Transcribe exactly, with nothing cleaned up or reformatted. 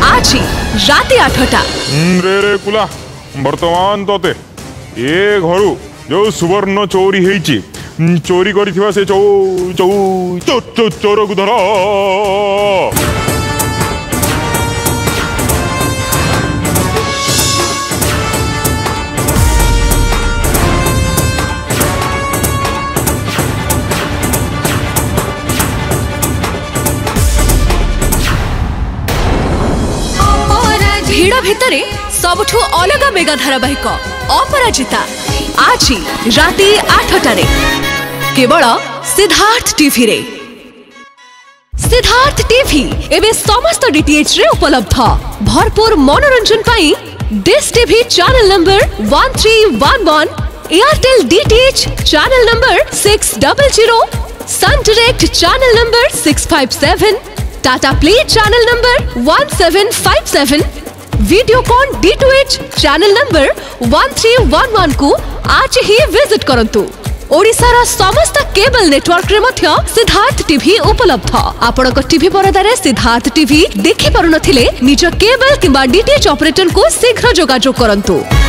आज राति आठटा रे रे कुला वर्तमान तोते ए घरु जो सुवर्ण चोरी हेची चोरी करिथिबा से चौ चौ चौ चौ चोर को धर। भिड़ भितरे सबठू अलग मेगा धारावाहिक अपराजिता आज राति आठटारे केवल सिद्धार्थ टीवी रे। सिद्धार्थ टीवी एवं समस्त डीटीएच रे उपलब्ध। भरपूर मनोरंजन पाई dish TV channel number one three one one, Airtel DTH channel number six double zero, sun direct channel number six five seven, Tata play channel number one seven five seven, Videocon D two H channel number one three one one को आज ही visit करंतु। ओडिशार समस्त cable network रे मध्य Siddharth TV उपलब्ध। आपनक TV परदारे Siddharth TV देखि पारुनथिले निज केबल किंबा डीटीएच ऑपरेटर को शीघ्र जोगाजोग करंतु।